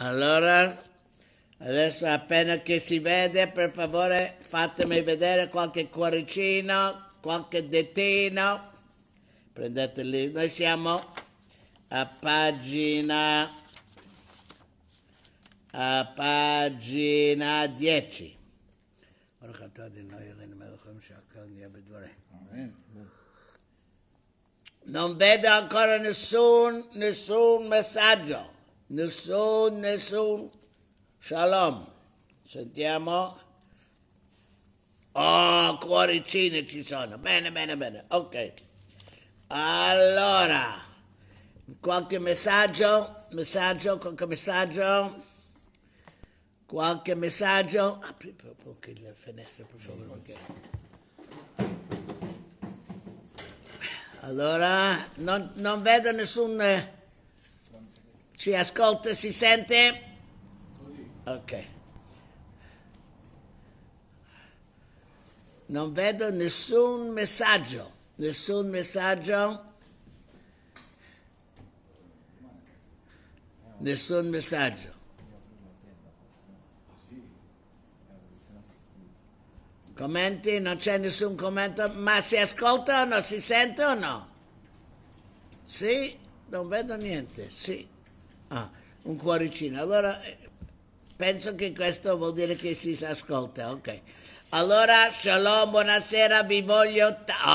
Allora, adesso appena che si vede, per favore fatemi vedere qualche cuoricino, qualche ditino. Prendete lì, noi siamo a pagina 10. Non vedo ancora nessun messaggio. Nessun. Shalom. Sentiamo. Oh, cuoricini ci sono. Bene. Ok. Allora, qualche messaggio? Qualche messaggio? Apri proprio la finestra, per favore. Okay. Allora, non vedo nessun... ci ascolta, si sente? Ok. Non vedo nessun messaggio. Nessun messaggio. Commenti? Non c'è nessun commento. Ma si ascolta o no? Si sente o no? Sì? Non vedo niente. Sì. Ah, un cuoricino. Allora, penso che questo vuol dire che si ascolta. Ok. Allora, shalom, buonasera, vi voglio...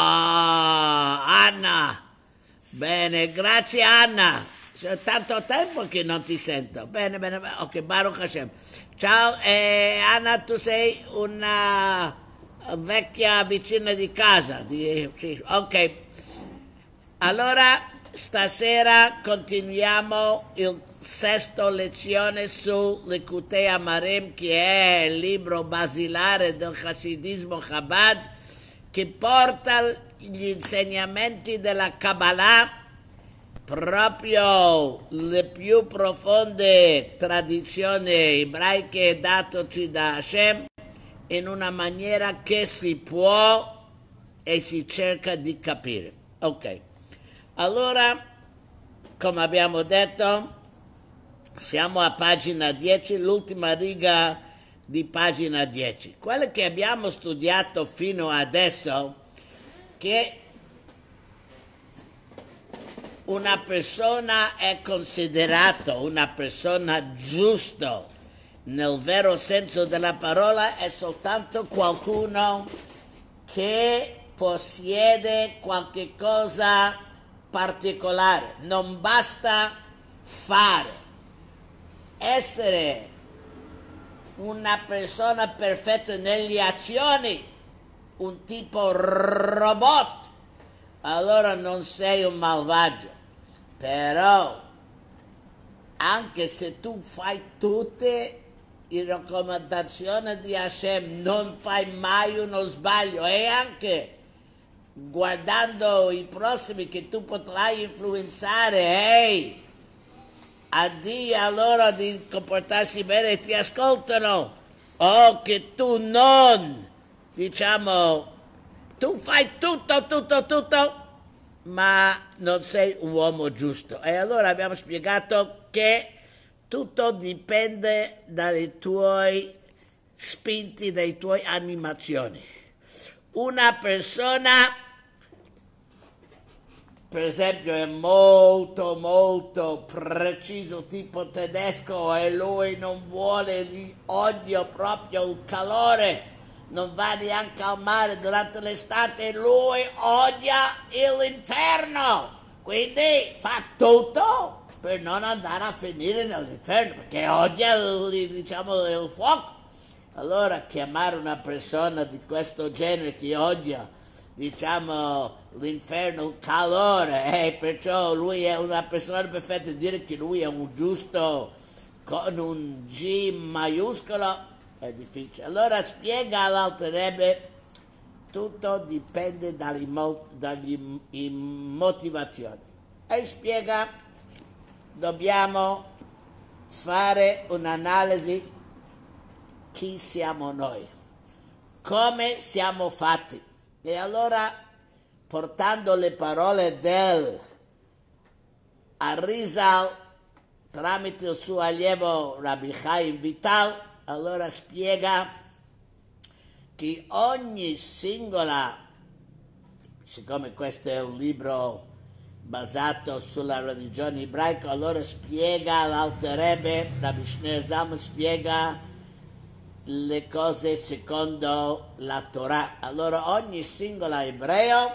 Anna! Bene, grazie Anna. C'è tanto tempo che non ti sento. Bene. Ok, Baruch Hashem. Ciao, Anna, tu sei una vecchia vicina di casa. Sì, ok. Allora, stasera continuiamo il sesto lezione su Likutei Amarim, che è il libro basilare del Hasidismo Chabad, che porta gli insegnamenti della Kabbalah, proprio le più profonde tradizioni ebraiche datoci da Hashem, in una maniera che si può e si cerca di capire. Ok. Allora, come abbiamo detto, siamo a pagina 10, l'ultima riga di pagina 10. Quello che abbiamo studiato fino adesso, che una persona è considerata una persona giusta nel vero senso della parola è soltanto qualcuno che possiede qualche cosa particolare. Non basta fare. Essere una persona perfetta nelle azioni, un tipo robot, allora non sei un malvagio. Però, anche se tu fai tutte le raccomandazioni di Hashem, non fai mai uno sbaglio, e anche guardando i prossimi che tu potrai influenzare, addi a loro di comportarsi bene e ti ascoltano, o che tu non, diciamo, tu fai tutto, ma non sei un uomo giusto. E allora abbiamo spiegato che tutto dipende dai tuoi spinti, dai tuoi animazioni. Una persona, per esempio, è molto preciso, tipo tedesco, e lui non vuole, odia proprio il calore, non va neanche al mare durante l'estate, lui odia l'inferno, quindi fa tutto per non andare a finire nell'inferno, perché odia il fuoco. Allora chiamare una persona di questo genere che odia, l'inferno, il calore, perciò lui è una persona perfetta, dire che lui è un giusto con un G maiuscolo è difficile. Allora spiega all'Alter Rebbe, tutto dipende dalle motivazioni. E spiega, dobbiamo fare un'analisi chi siamo noi, come siamo fatti. E allora, portando le parole del Arizal, tramite il suo allievo Rabbi Chaim Vital, allora spiega che ogni singola, siccome questo è un libro basato sulla religione ebraica, allora spiega l'Alter Rebbe, Rabbi Shneur Zalman spiega le cose secondo la Torah. Allora ogni singolo ebreo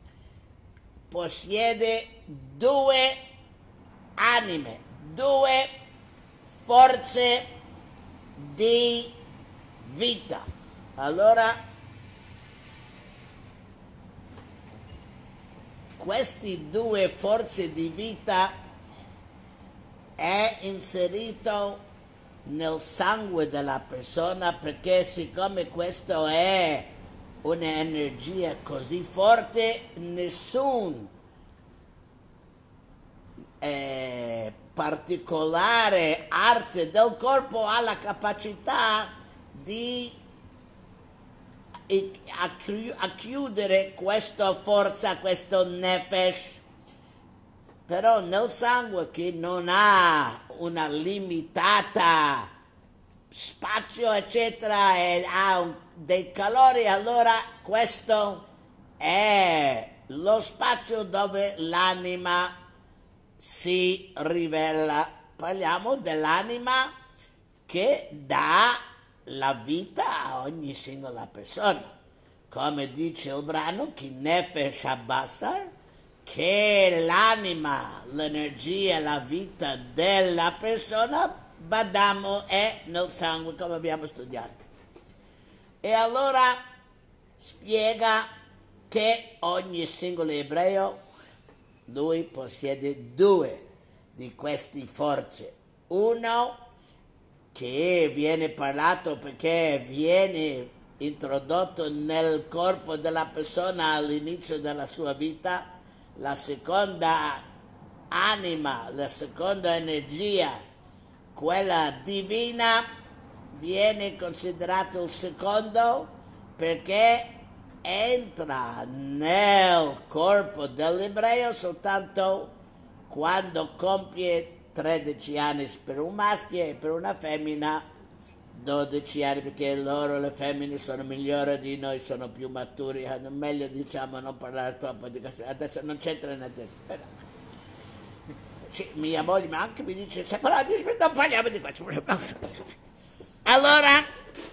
possiede due anime, due forze di vita. Allora queste due forze di vita è inserito nel sangue della persona, perché siccome questo è un'energia così forte, nessun particolare arte del corpo ha la capacità di a chiudere questa forza, questo nefesh. Però nel sangue, che non ha una limitata spazio eccetera e ha dei calori, allora questo è lo spazio dove l'anima si rivela. Parliamo dell'anima che dà la vita a ogni singola persona, come dice il brano Ki Nefesh Habassar, che l'anima, l'energia, la vita della persona, badamo, è nel sangue, come abbiamo studiato. E allora spiega che ogni singolo ebreo, lui possiede due di queste forze. Uno che viene parlato perché viene introdotto nel corpo della persona all'inizio della sua vita, la seconda anima, la seconda energia, quella divina, viene considerato il secondo perché entra nel corpo dell'ebreo soltanto quando compie 13 anni per un maschio e per una femmina 12 anni, perché loro, le femmine, sono migliori di noi, sono più maturi, meglio diciamo non parlare troppo di questo, adesso non c'entra niente. Mia moglie ma anche mi dice, se non parliamo di questo. Allora,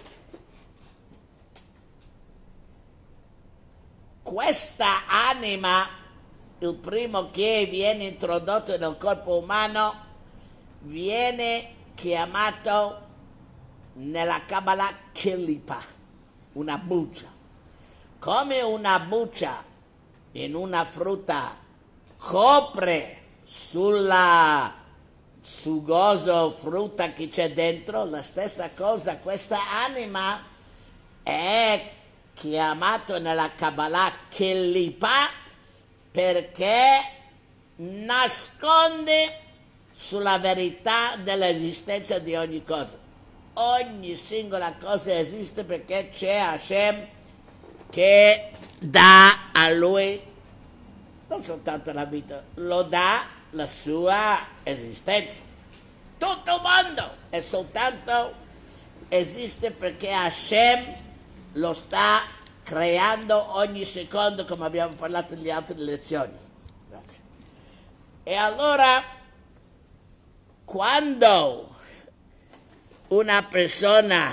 questa anima, il primo che viene introdotto nel corpo umano, viene chiamato nella Kabbalah Kelipa, una buccia. Come una buccia in una frutta copre sulla sugoso frutta che c'è dentro, la stessa cosa, questa anima è chiamato nella Kabbalah Kelipa perché nasconde sulla verità dell'esistenza di ogni cosa. Ogni singola cosa esiste perché c'è Hashem che dà a lui non soltanto la vita, lo dà la sua esistenza. Tutto il mondo è soltanto esiste perché Hashem lo sta creando ogni secondo, come abbiamo parlato nelle altre lezioni. Grazie. E allora, quando una persona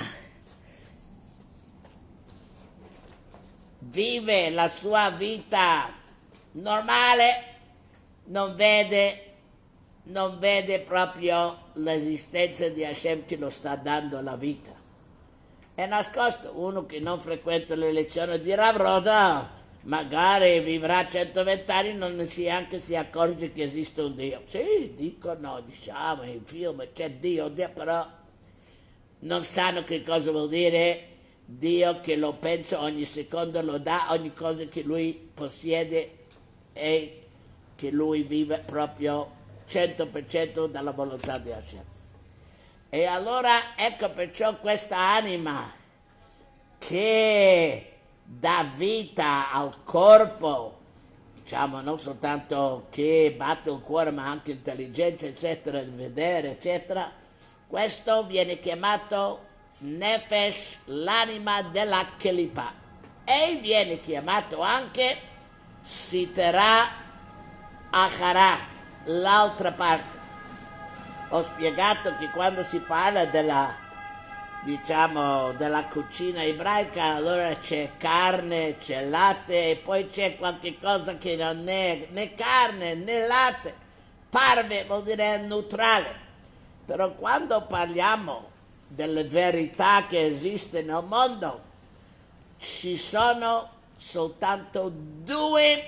vive la sua vita normale, non vede proprio l'esistenza di Hashem che lo sta dando la vita. È nascosto. Uno che non frequenta le lezioni di Rav Roda magari vivrà 120 anni, non si accorge che esiste un Dio. Sì, dicono, diciamo, in film c'è Dio, però non sanno che cosa vuol dire Dio, che lo pensa ogni secondo, lo dà ogni cosa che lui possiede e che lui vive proprio 100% dalla volontà di Hashem. E allora ecco perciò questa anima che dà vita al corpo diciamo, non soltanto che batte il cuore, ma anche intelligenza, eccetera, di vedere, eccetera. Questo viene chiamato Nefesh, l'anima della Kelipa, e viene chiamato anche Sitera Achara, l'altra parte. Ho spiegato che quando si parla della, diciamo, della cucina ebraica, allora c'è carne, c'è latte e poi c'è qualche cosa che non è né carne né latte. Parve vuol dire neutrale. Però quando parliamo delle verità che esiste nel mondo, ci sono soltanto due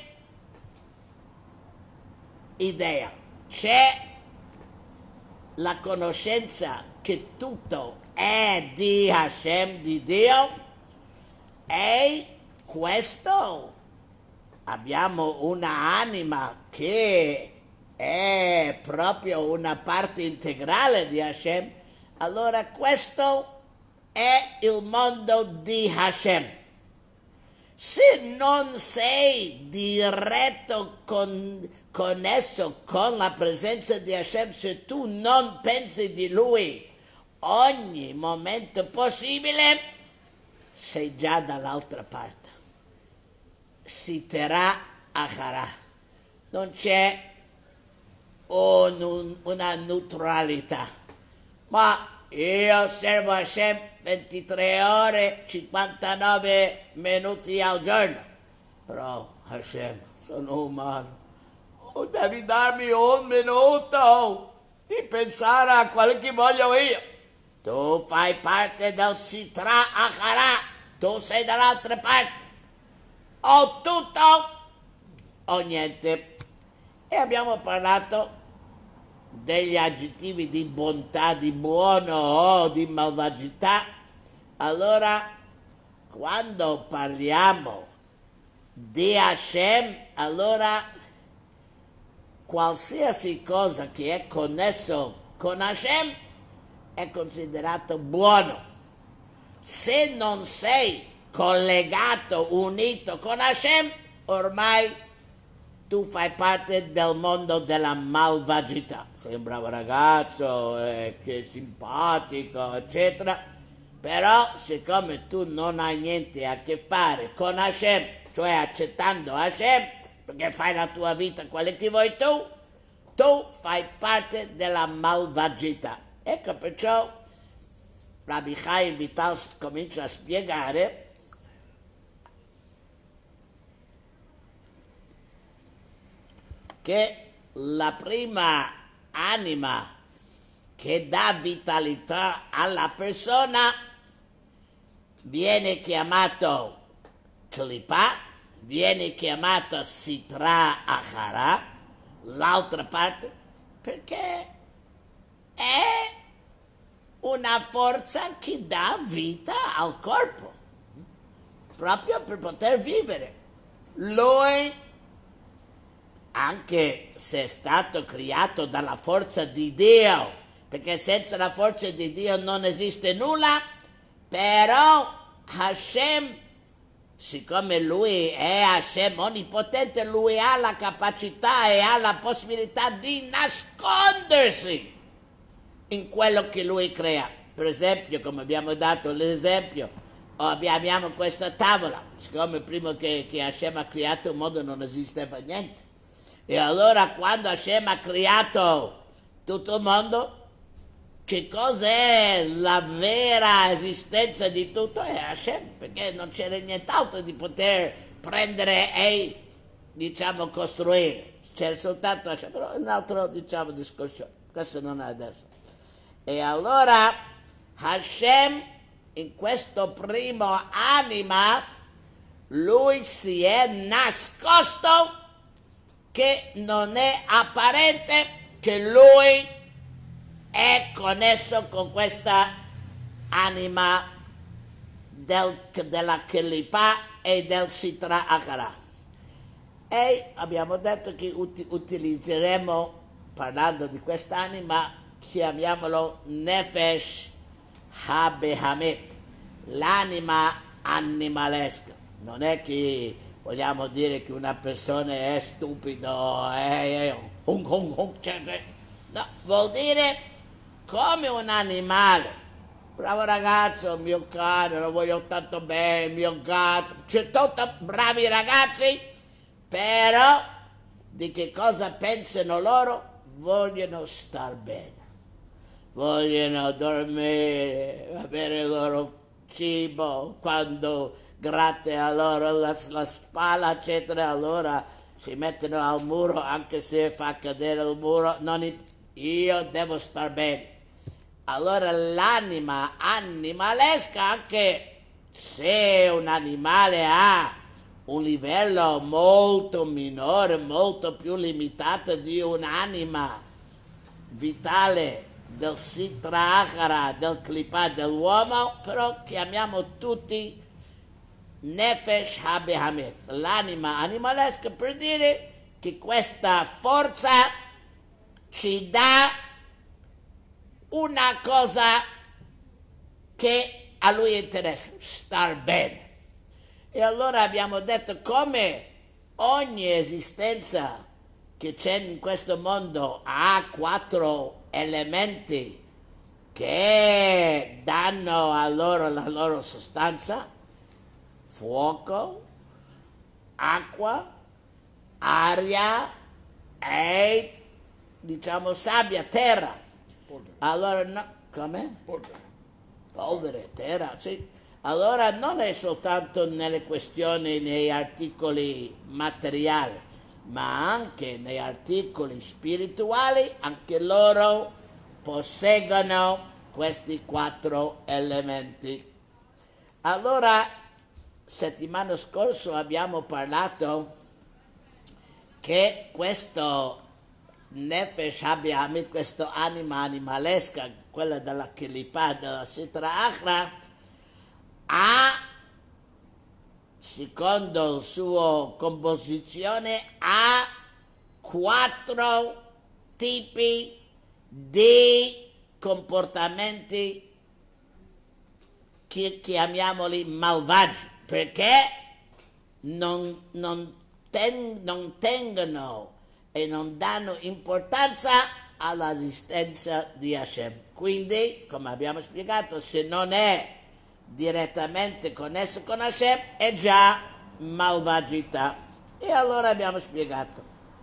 idee. C'è la conoscenza che tutto è di Hashem, di Dio, e questo abbiamo una anima che è proprio una parte integrale di Hashem. Allora questo è il mondo di Hashem. Se non sei diretto connesso con la presenza di Hashem, se tu non pensi di Lui ogni momento possibile, sei già dall'altra parte. Sitera Achara. Non c'è una neutralità. Ma io servo Hashem 23 ore, 59 minuti al giorno. Però Hashem, sono umano. Devi darmi un minuto di pensare a quello che voglio io. Tu fai parte del Sitra Achara, tu sei dall'altra parte. O tutto o niente. E abbiamo parlato degli aggettivi di bontà, di buono o di malvagità. Allora, quando parliamo di Hashem, allora qualsiasi cosa che è connesso con Hashem è considerato buono. Se non sei collegato, unito con Hashem, ormai tu fai parte del mondo della malvagità. Sei un bravo ragazzo, che è simpatico, eccetera, però siccome tu non hai niente a che fare con Hashem, cioè accettando Hashem, perché fai la tua vita quello che vuoi tu fai parte della malvagità. Ecco perciò Rabbi Chaim Vital comincia a spiegare che la prima anima che dà vitalità alla persona viene chiamato Klipa, viene chiamata Sitra Achara, l'altra parte, perché è una forza che dà vita al corpo, proprio per poter vivere. Lui, anche se è stato creato dalla forza di Dio, perché senza la forza di Dio non esiste nulla, però Hashem, siccome Lui è Hashem onnipotente, Lui ha la capacità e ha la possibilità di nascondersi in quello che Lui crea. Per esempio, come abbiamo dato l'esempio, abbiamo questa tavola, siccome prima che Hashem ha creato il mondo non esisteva niente. E allora quando Hashem ha creato tutto il mondo, che cos'è la vera esistenza di tutto? È Hashem, perché non c'era nient'altro di poter prendere e, diciamo, costruire. C'era soltanto Hashem, però è un altro, diciamo, discorso. Questo non è adesso. E allora Hashem, in questo primo anima, lui si è nascosto, che non è apparente, che lui è connesso con questa anima della Kelipa e del Sitra Achara. E abbiamo detto che utilizzeremo, parlando di quest'anima, chiamiamolo Nefesh HaBehamet, l'anima animalesca. Non è che vogliamo dire che una persona è stupido, no, vuol dire come un animale. Bravo ragazzo, mio cane, lo voglio tanto bene, mio gatto, c'è tutti bravi ragazzi, però di che cosa pensano loro? Vogliono star bene, vogliono dormire, avere il loro cibo, quando gratte a loro la spalla, eccetera, allora si mettono al muro, anche se fa cadere il muro, io devo star bene. Allora l'anima animalesca, anche se un animale ha un livello molto minore, molto più limitato di un'anima vitale del Sitra Achara, del Klipa dell'uomo, però chiamiamo tutti Nefesh HaBehamet, l'anima animalesca, per dire che questa forza ci dà una cosa che a lui interessa, star bene. E allora abbiamo detto come ogni esistenza che c'è in questo mondo ha 4 elementi che danno a loro la loro sostanza: fuoco, acqua, aria e diciamo sabbia, terra. Polvere. Allora no, come? Polvere. Polvere, terra, sì. Allora non è soltanto nelle questioni, nei articoli materiali, ma anche nei articoli spirituali, anche loro posseggono questi 4 elementi. Allora, settimana scorsa abbiamo parlato che questo Nefesh HaBehamit, questa anima animalesca, quella della Kilipa, della Sitra Achra, ha, secondo la sua composizione, ha 4 tipi di comportamenti che chiamiamoli malvagi, perché non tengono e non danno importanza all'esistenza di Hashem. Quindi, come abbiamo spiegato, se non è direttamente connesso con Hashem è già malvagità. E allora abbiamo spiegato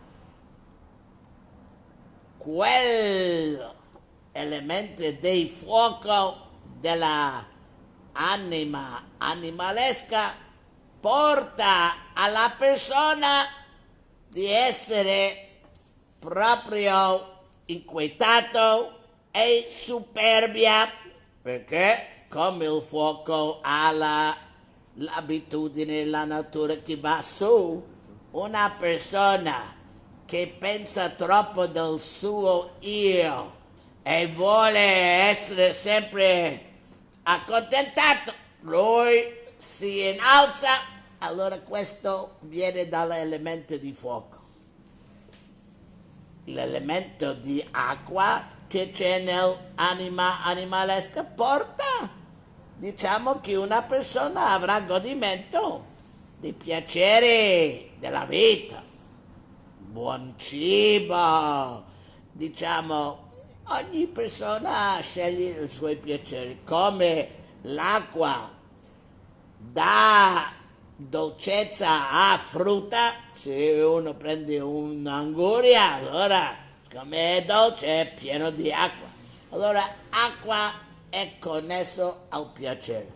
quell'elemento del fuoco della anima animalesca porta alla persona di essere proprio inquietato e superbia, perché come il fuoco ha l'abitudine, la natura che va su, una persona che pensa troppo del suo io e vuole essere sempre accontentato, lui si innalza, allora questo viene dall'elemento di fuoco. L'elemento di acqua che c'è nell'anima animalesca porta, diciamo, che una persona avrà godimento dei piaceri della vita, buon cibo, diciamo, ogni persona sceglie i suoi piaceri, come l'acqua dà dolcezza a frutta. Se uno prende un'anguria, allora siccome è dolce è pieno di acqua, allora acqua è connesso al piacere.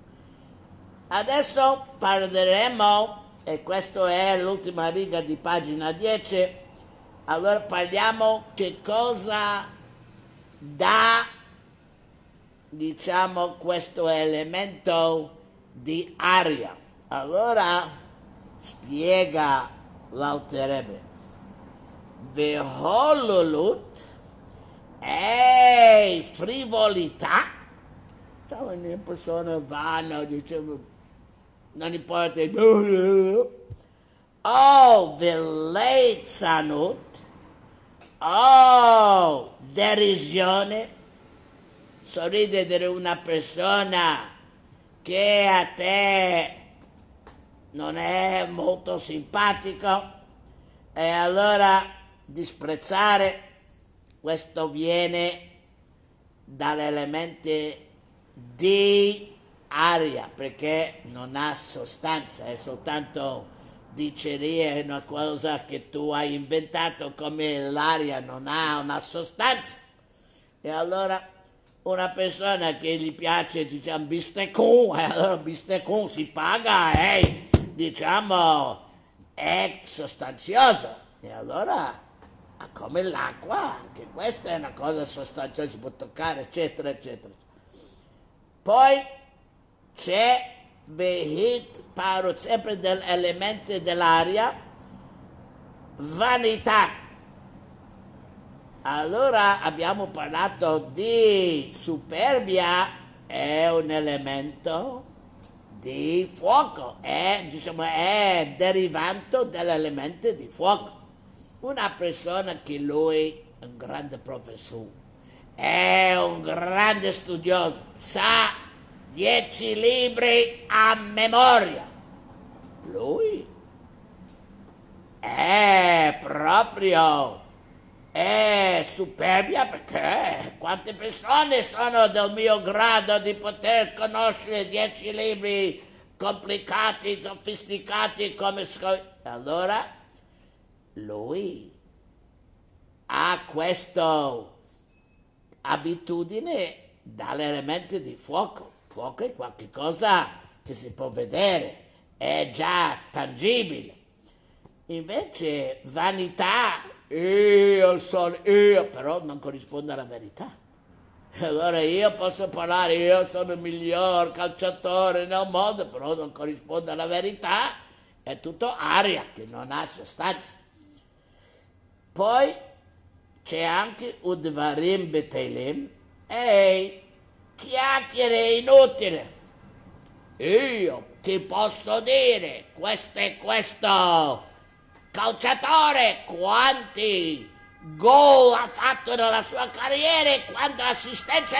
Adesso parleremo, e questa è l'ultima riga di pagina 10, allora parliamo che cosa dà, diciamo, questo elemento di aria. Allora spiega l'Alter Rebbe: Veholulut e frivolità. Cioè, le persone vanno, dicevo, non importa, oh, velezzanut, oh, derisione, sorridere di una persona che a te non è molto simpatico e allora disprezzare questo viene dall'elemento di aria perché non ha sostanza, è soltanto diceria, è una cosa che tu hai inventato come l'aria non ha una sostanza. E allora una persona che gli piace, diciamo, bistecco, e allora bistecco si paga e, diciamo, è sostanzioso. E allora, come l'acqua, anche questa è una cosa sostanziosa, si può toccare, eccetera, eccetera. Poi c'è Behit Parut, sempre dell'elemento dell'aria, vanità. Allora abbiamo parlato di superbia, è un elemento di fuoco, diciamo, è derivante dall'elemento di fuoco. Una persona che lui è un grande professore, è un grande studioso, sa 10 libri a memoria. Lui è proprio superbia perché quante persone sono del mio grado di poter conoscere 10 libri complicati, sofisticati come allora lui ha questa abitudine dall'elemento di fuoco. Fuoco è qualcosa che si può vedere, è già tangibile. Invece vanità, io, però non corrisponde alla verità. Allora io posso parlare, io sono il miglior calciatore nel mondo, però non corrisponde alla verità, è tutto aria che non ha sostanza. Poi c'è anche Udvarim Betelim e chiacchiere inutili. Io ti posso dire, questo è questo calciatore, quanti gol ha fatto nella sua carriera e quante assistenze.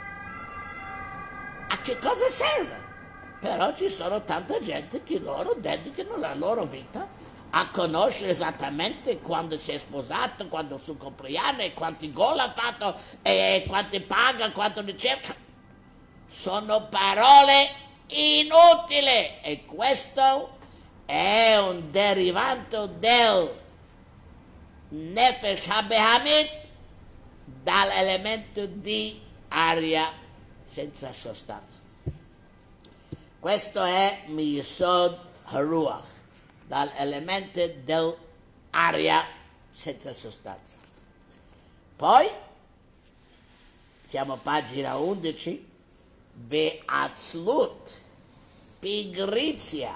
A che cosa serve? Però ci sono tanta gente che loro dedicano la loro vita a conoscere esattamente quando si è sposato, quando è il suo compleanno, e quanti gol ha fatto, e quanti paga, quanto riceve. Sono parole inutili e questo è un derivante del Nefesh HaBehamit dall'elemento di aria senza sostanza. Questo è Miyesod Haruach, dall'elemento dell'aria senza sostanza. Poi siamo a pagina 11, Ve'atzlut, pigrizia,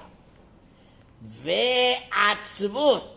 Ve'atzvut,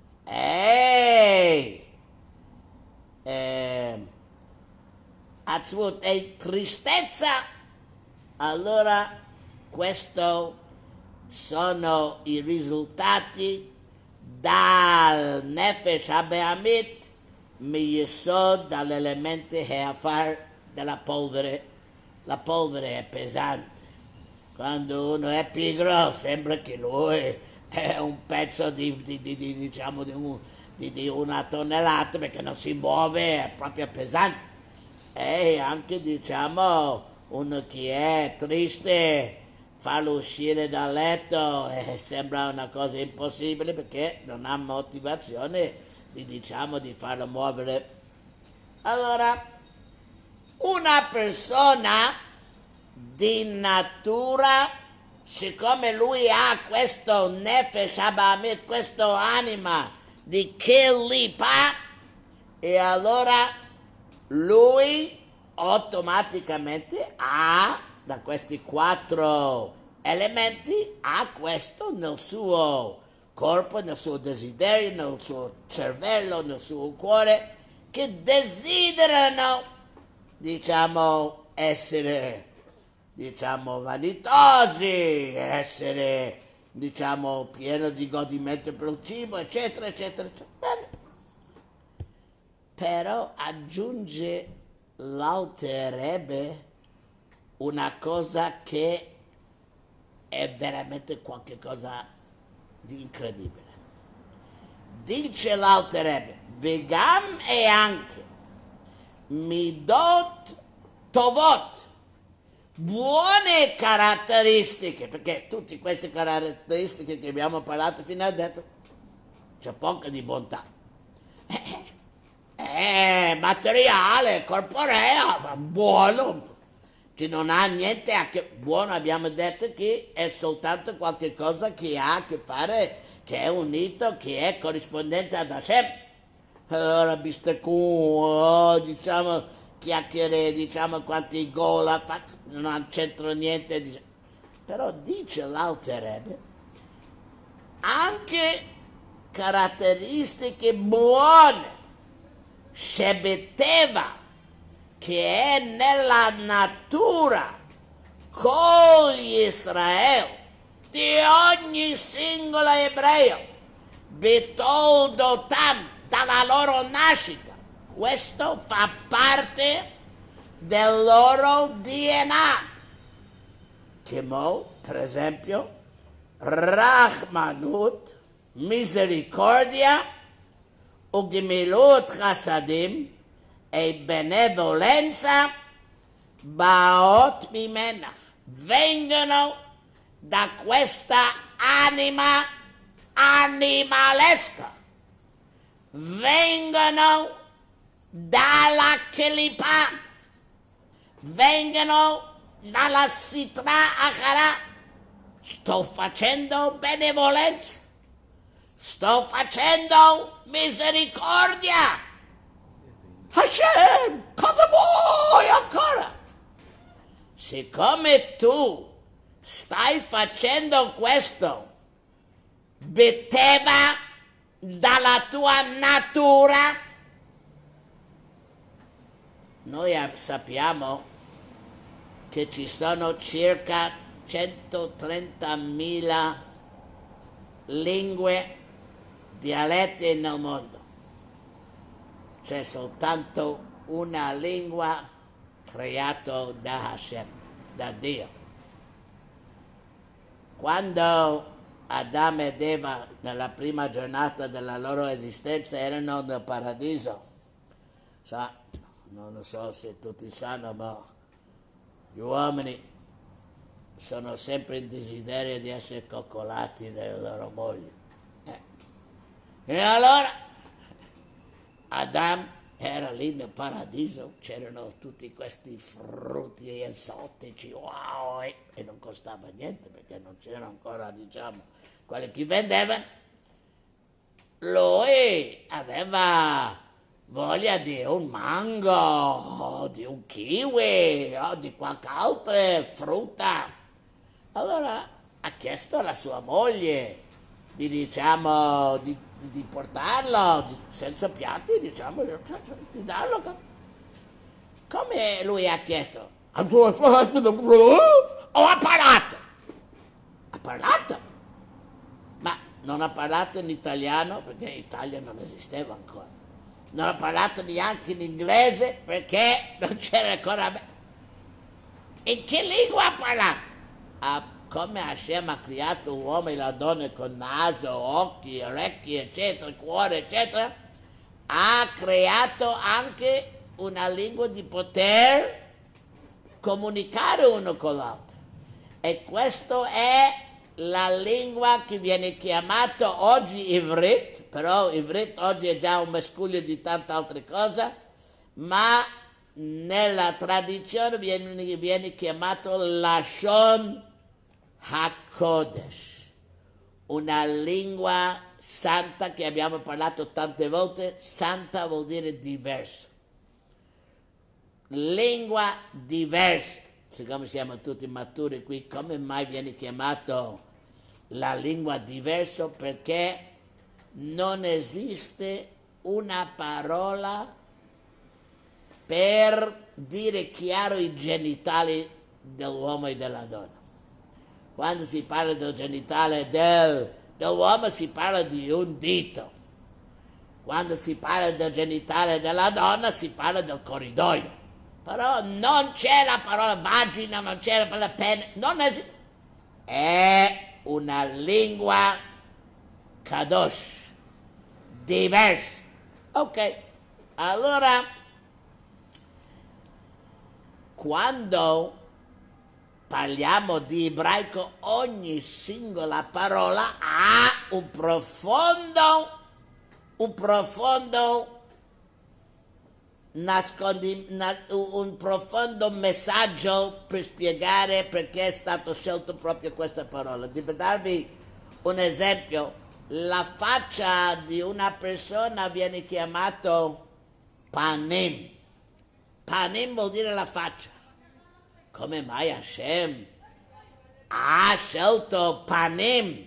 atzvut è tristezza. Allora questo sono i risultati dal Nefesh HaBehamit Miyesod, dall'elemento Heafar della polvere. La polvere è pesante. Quando uno è pigro sembra che lui è un pezzo diciamo di una tonnellata perché non si muove, è proprio pesante. E anche diciamo uno che è triste, farlo uscire dal letto sembra una cosa impossibile perché non ha motivazione di farlo muovere. Allora, una persona di natura, siccome lui ha questo Nefesh HaBehamit, questo anima di Kelipa, e allora lui automaticamente ha, da questi 4 elementi, ha questo nel suo corpo, nel suo desiderio, nel suo cervello, nel suo cuore, che desiderano, essere, vanitosi, essere, pieno di godimento per il cibo, eccetera, eccetera, eccetera. Bene. Però aggiunge l'Alter Rebbe una cosa che è veramente qualche cosa di incredibile. Dice l'Alter Rebbe, vegam e anche midot tovot, buone caratteristiche, perché tutte queste caratteristiche che abbiamo parlato fino adesso, c'è poca di bontà. È materiale, corporea, ma buono, che non ha niente a che... Buono abbiamo detto che è soltanto qualche cosa che ha a che fare, che è unito, che è corrispondente ad Hashem. Allora, bistecco, diciamo, chiacchiere, diciamo quanti gol ha fatto, non c'entra niente. Però dice l'Alter Rebbe, anche caratteristiche buone, Shebeteva, che è nella natura con Israele, di ogni singolo ebreo, betoldotam, dalla loro nascita. Questo fa parte del loro DNA. Come, per esempio, Rahmanut, misericordia, ugemilut chasadim, e benevolenza, baot mimena, vengono da questa anima animalesca, vengono dalla Kelipa, vengono dalla Sitra Achara. Sto facendo benevolenza, sto facendo misericordia. Hashem, cosa vuoi ancora? Siccome tu stai facendo questo, beteva dalla tua natura, noi sappiamo che ci sono circa 130.000 lingue, dialetti nel mondo. C'è soltanto una lingua creata da Hashem, da Dio. Quando Adamo ed Eva nella prima giornata della loro esistenza erano nel paradiso, non lo so se tutti sanno, ma gli uomini sono sempre in desiderio di essere coccolati dalle loro mogli. E allora Adam era lì nel paradiso, c'erano tutti questi frutti esotici, wow, e non costava niente perché non c'era ancora, diciamo, quelli che vendevano. Lui aveva voglia di un mango, di un kiwi, o di qualche altra frutta. Allora ha chiesto alla sua moglie di, diciamo, di portarlo senza piatti, diciamo, di darlo. Come lui ha chiesto? O ha parlato? Ha parlato? Ma non ha parlato in italiano perché Italia non esisteva ancora. Non ha parlato neanche in inglese perché non c'era ancora... In che lingua ha parlato? Come Hashem ha creato l'uomo e la donna con naso, occhi, orecchi, eccetera, cuore, eccetera, ha creato anche una lingua di poter comunicare uno con l'altro. E questa è la lingua che viene chiamata oggi Ivrit, però Ivrit oggi è già un mescuglio di tante altre cose, ma nella tradizione viene chiamato Lashon HaKodesh, una lingua santa che abbiamo parlato tante volte. Santa vuol dire diverso, lingua diversa. Siccome siamo tutti maturi qui, come mai viene chiamato la lingua diversa? Perché non esiste una parola per dire chiaro i genitali dell'uomo e della donna. Quando si parla del genitale dell'uomo si parla di un dito. Quando si parla del genitale della donna si parla del corridoio. Però non c'è la parola vagina, non c'è la parola pene, non esiste. È una lingua kadosh, diverso. Ok, allora quando parliamo di ebraico, ogni singola parola ha un profondo un profondo messaggio per spiegare perché è stato scelto proprio questa parola. Per darvi un esempio, la faccia di una persona viene chiamato panim. Panim vuol dire la faccia. Come mai Hashem ha scelto panim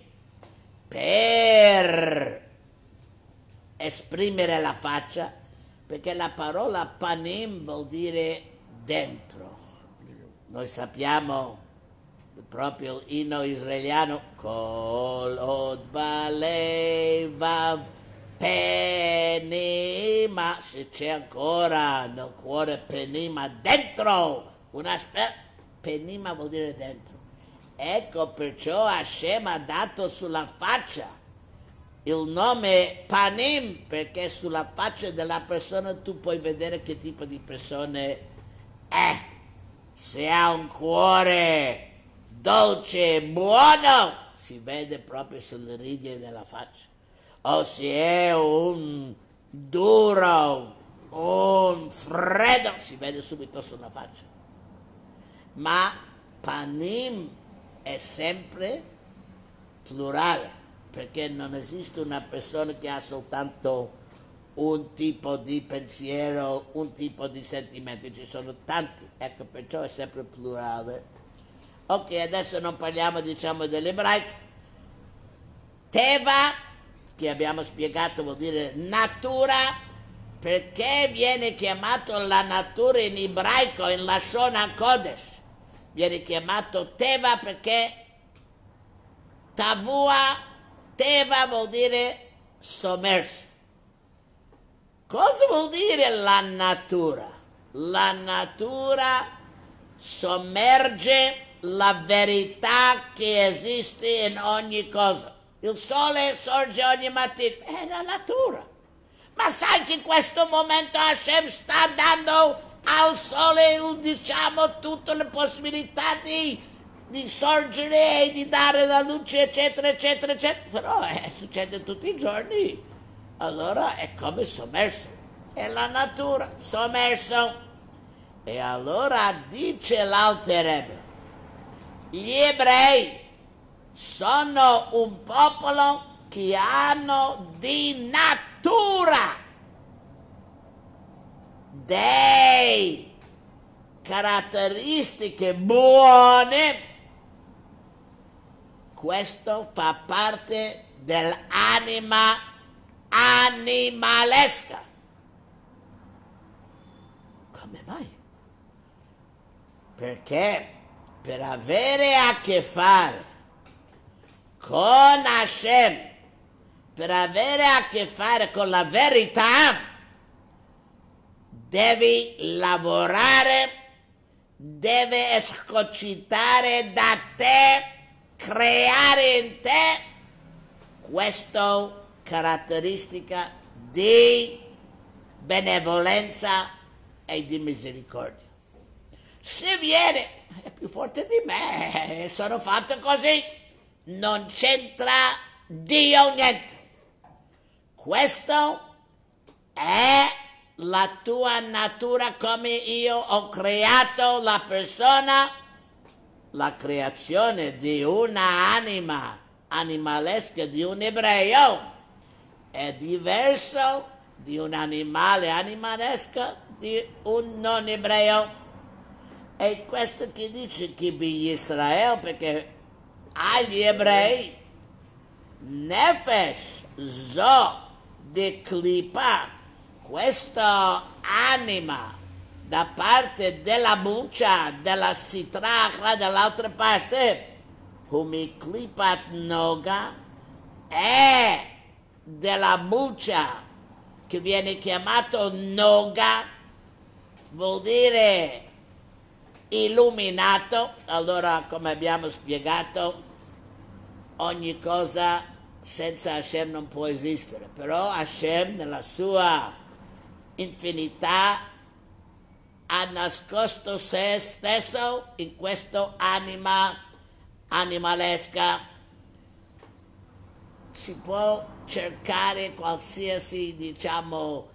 per esprimere la faccia? Perché la parola panim vuol dire dentro. Noi sappiamo proprio l'inno israeliano, Kol od balevav penima, se c'è ancora nel cuore penima, dentro, penima vuol dire dentro. Ecco perciò Hashem ha dato sulla faccia il nome panim, perché sulla faccia della persona tu puoi vedere che tipo di persone è. Se ha un cuore dolce e buono, si vede proprio sulle righe della faccia. O se è un duro, un freddo, si vede subito sulla faccia. Ma panim è sempre plurale, perché non esiste una persona che ha soltanto un tipo di pensiero, un tipo di sentimento, ci sono tanti, ecco, perciò è sempre plurale. Ok, adesso non parliamo, diciamo, dell'ebraico. Teva, che abbiamo spiegato, vuol dire natura. Perché viene chiamato la natura in ebraico, in Lashon HaKodesh? Viene chiamato Teva perché Teva vuol dire sommerso. Cosa vuol dire la natura? La natura sommerge la verità che esiste in ogni cosa. Il sole sorge ogni mattina, è la natura. Ma sai che in questo momento Hashem sta dando al sole, diciamo, tutte le possibilità di sorgere e di dare la luce, eccetera, eccetera, eccetera. Però succede tutti i giorni. Allora è come sommerso. È la natura, sommerso. E allora dice l'Alter Rebbe, gli ebrei sono un popolo che hanno di natura dei caratteristiche buone. Questo fa parte dell'anima animalesca. Come mai? Perché per avere a che fare con Hashem, per avere a che fare con la verità, devi lavorare, devi escocitare da te, creare in te questa caratteristica di benevolenza e di misericordia. Se viene, è più forte di me, sono fatto così, non c'entra Dio niente. Questo è la tua natura, come io ho creato la persona. La creazione di una anima animalesca, di un ebreo, è diverso di un animale animalesco di un non ebreo. E questo che dice che bi Israele, perché agli ebrei nefesh zo di klipa, questa anima da parte della buccia, della sitrachra, dall'altra parte, come klipat noga, è della buccia che viene chiamato noga, vuol dire illuminato. Allora, come abbiamo spiegato, ogni cosa senza Hashem non può esistere, però Hashem nella sua infinità ha nascosto se stesso in questa anima animalesca. Si può cercare qualsiasi, diciamo,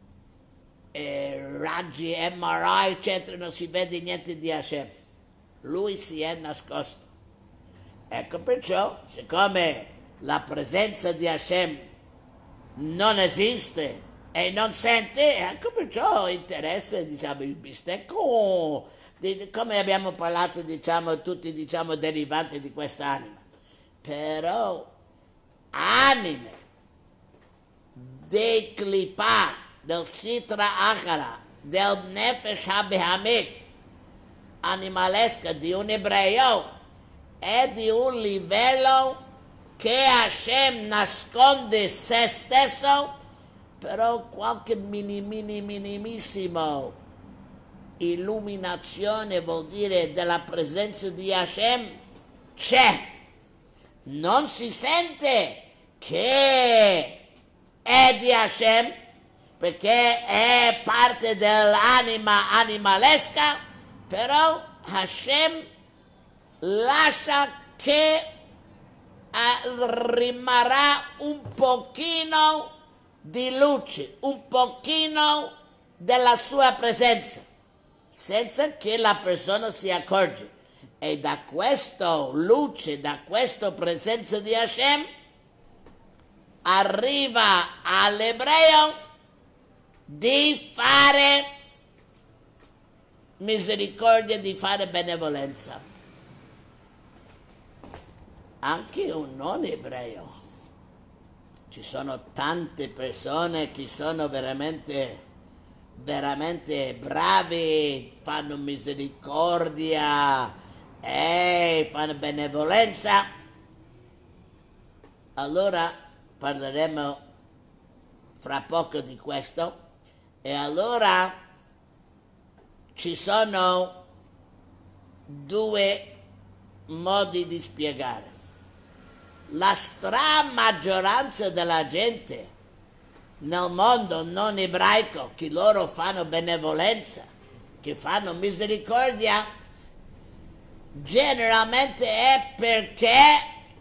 raggi, MRI, eccetera, non si vede niente di Hashem. Lui si è nascosto. Ecco perciò, siccome la presenza di Hashem non esiste e non sente, ecco perciò interessa, diciamo, il bistecco, come abbiamo parlato, diciamo, tutti, diciamo, derivanti di quest'anima. Però anime dei clipà, del sitra achara, del nefesh habehamit, animalesca di un ebreo, è di un livello che Hashem nasconde se stesso, però qualche minimissimo illuminazione, vuol dire della presenza di Hashem, c'è. Non si sente che è di Hashem, perché è parte dell'anima animalesca, però Hashem lascia che rimarrà un pochino di luce, un pochino della sua presenza, senza che la persona si accorge. E da questa luce, da questa presenza di Hashem, arriva all'ebreo di fare misericordia, di fare benevolenza. Anche un non ebreo. Ci sono tante persone che sono veramente bravi, fanno misericordia, fanno benevolenza. Allora parleremo fra poco di questo. E allora ci sono due modi di spiegare. La maggioranza della gente nel mondo non ebraico, che loro fanno benevolenza, che fanno misericordia, generalmente è perché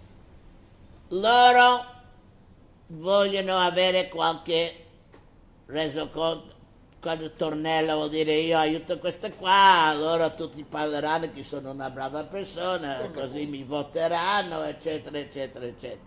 loro vogliono avere qualche resoconto. Quando tornello vuol dire io aiuto questa qua, loro tutti parleranno che sono una brava persona, così mi voteranno, eccetera, eccetera, eccetera.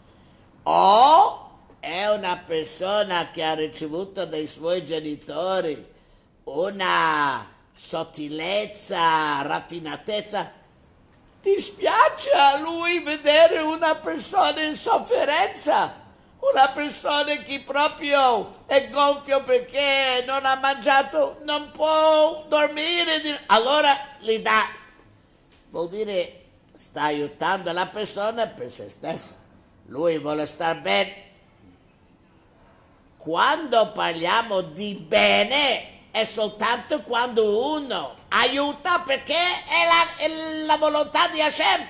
O è una persona che ha ricevuto dai suoi genitori una sottilezza, raffinatezza. Ti spiace a lui vedere una persona in sofferenza? Una persona che proprio è gonfio perché non ha mangiato, non può dormire, allora gli dà. Vuol dire sta aiutando la persona per se stessa. Lui vuole star bene. Quando parliamo di bene è soltanto quando uno aiuta perché è la volontà di Hashem.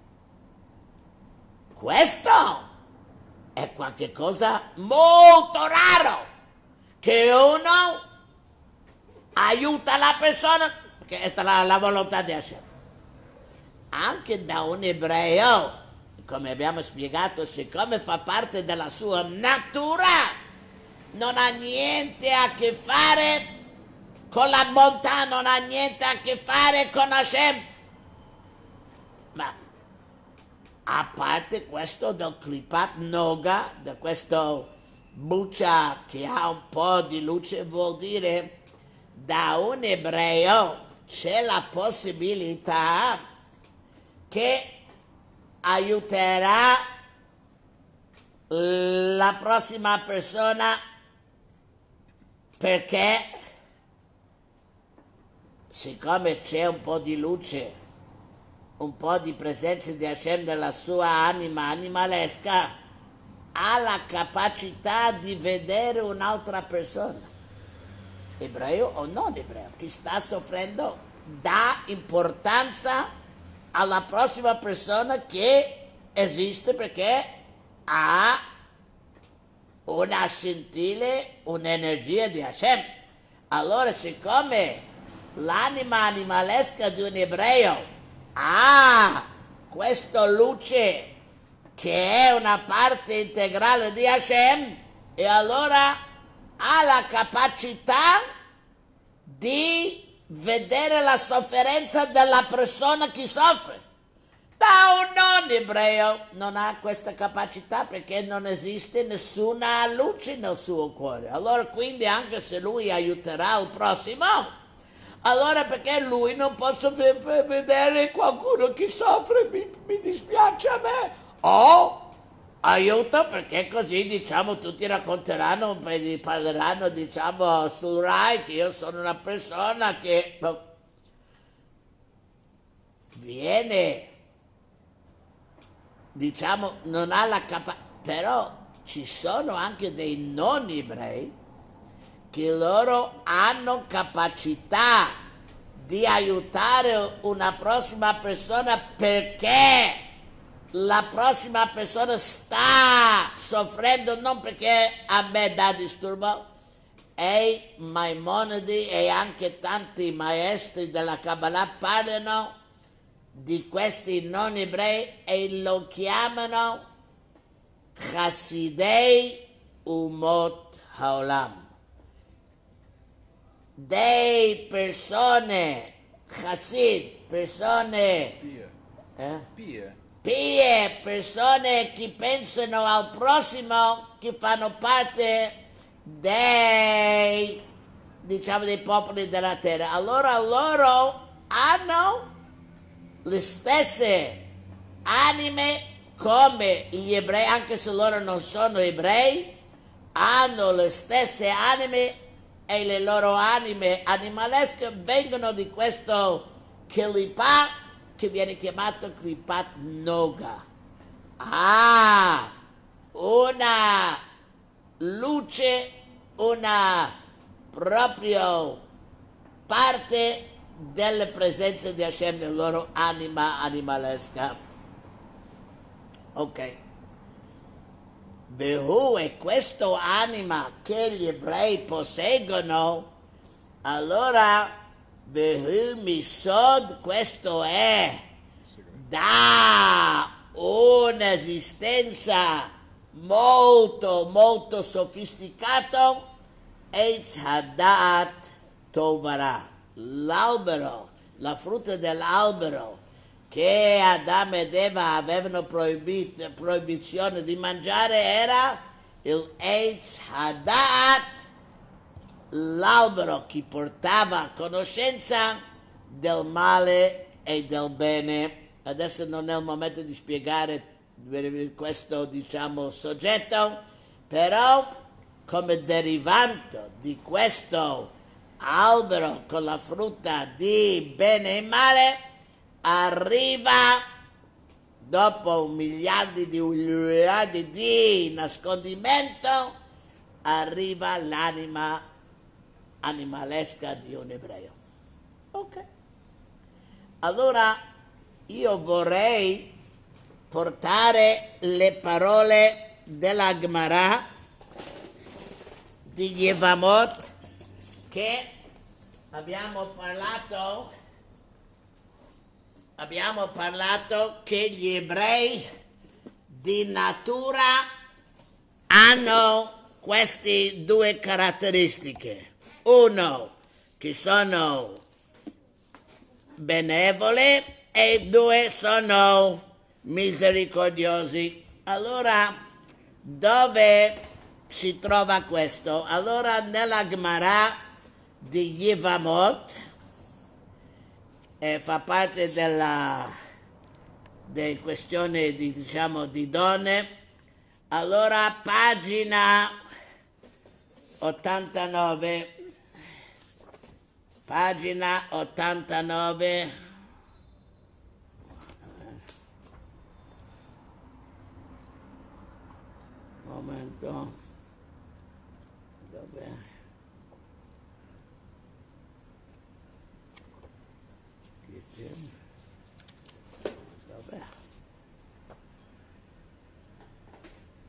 Questo è qualche cosa molto raro, che uno aiuta la persona perché è la volontà di Hashem. Anche da un ebreo, come abbiamo spiegato, siccome fa parte della sua natura, non ha niente a che fare con la bontà, non ha niente a che fare con Hashem. Ma a parte questo del Klipat Noga, da questo buccia che ha un po' di luce, vuol dire da un ebreo c'è la possibilità che aiuterà la prossima persona, perché siccome c'è un po' di luce, un po' di presenza di Hashem nella sua anima animalesca, ha la capacità di vedere un'altra persona, ebreo o non ebreo, che sta soffrendo, dà importanza alla prossima persona che esiste perché ha una scintilla, un'energia di Hashem. Allora, siccome l'anima animalesca di un ebreo ha questa luce che è una parte integrale di Hashem, e allora ha la capacità di vedere la sofferenza della persona che soffre. Ma un non ebreo non ha questa capacità perché non esiste nessuna luce nel suo cuore. Allora quindi anche se lui aiuterà il prossimo, allora perché lui non posso vedere qualcuno che soffre, mi dispiace a me. O aiuto perché così diciamo tutti racconteranno, parleranno diciamo sul Rai che io sono una persona che viene, diciamo, non ha la capacità, però ci sono anche dei non ebrei che loro hanno capacità di aiutare una prossima persona perché la prossima persona sta soffrendo, non perché a me dà disturbo. E Maimonidi e anche tanti maestri della Kabbalah parlano di questi non ebrei e lo chiamano Chassidei Umot Haolam, dei persone, Chassid, persone pie, persone che pensano al prossimo, che fanno parte dei, diciamo, dei popoli della terra. Allora loro hanno le stesse anime come gli ebrei, anche se loro non sono ebrei, hanno le stesse anime e le loro anime animalesche vengono di questo Kilipa che viene chiamato Klipat Noga. Ha una luce, una proprio parte delle presenze di Hashem nella loro anima animalesca. Ok. Behu è questo anima che gli ebrei posseggono, allora Behu Misod, questo è da un'esistenza molto molto sofisticato Eitz Hadat Tovara, l'albero, la frutta dell'albero che Adamo ed Eva avevano proibizione di mangiare era il Eitz Hadat, l'albero che portava conoscenza del male e del bene. Adesso non è il momento di spiegare questo, diciamo, soggetto, però come derivante di questo albero con la frutta di bene e male arriva, dopo miliardi di nascondimento, arriva l'anima animalesca di un ebreo. Ok. Allora io vorrei portare le parole della Gemara di Yevamot che abbiamo parlato che gli ebrei di natura hanno queste due caratteristiche. Uno, che sono benevole, e due, sono misericordiosi. Allora, dove si trova questo? Allora, nella Gemara di Yevamot, fa parte delle questioni di, diciamo, di donne. Allora, pagina 89, pagina 89, momento, dov'è? Dov'è?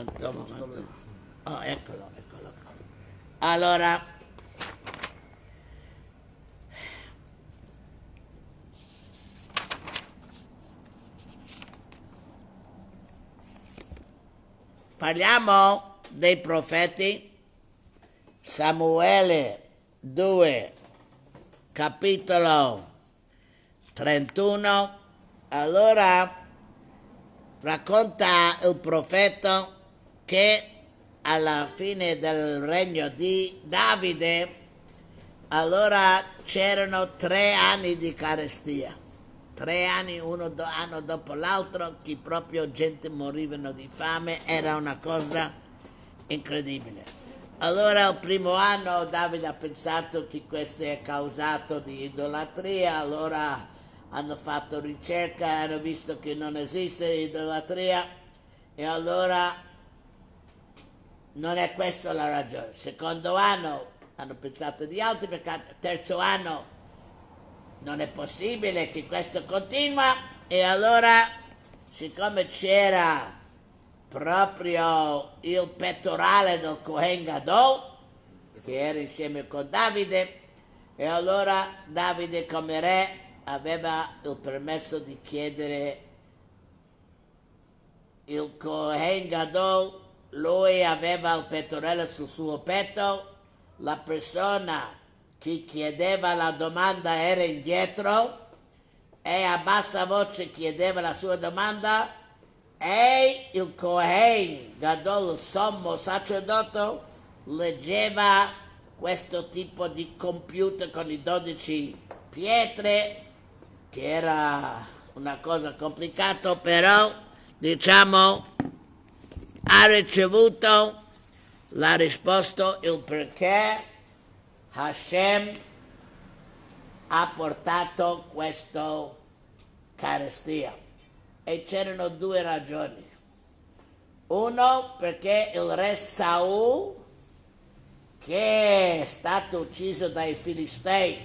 momento. Oh, eccolo. Allora, parliamo dei profeti. Samuele 2, capitolo 31. Allora racconta il profeta che alla fine del regno di Davide, allora c'erano 3 anni di carestia. 3 anni, anno dopo l'altro, che proprio gente morivano di fame, era una cosa incredibile. Allora il primo anno Davide ha pensato che questo è causato di idolatria, allora hanno fatto ricerca, hanno visto che non esiste idolatria e allora non è questa la ragione. Secondo anno hanno pensato di altri peccati, terzo anno non è possibile che questo continua e allora siccome c'era proprio il pettorale del Cohen Gadol che era insieme con Davide e allora Davide come re aveva il permesso di chiedere il Cohen Gadol, lui aveva il pettorale sul suo petto, la persona che chiedeva la domanda era indietro e a bassa voce chiedeva la sua domanda e il Cohen Gadol, il sommo sacerdote, leggeva questo tipo di computer con i 12 pietre, che era una cosa complicata, però diciamo ha ricevuto la risposta, il perché Hashem ha portato questa carestia. E c'erano 2 ragioni. Uno, perché il re Saul, che è stato ucciso dai Filistei,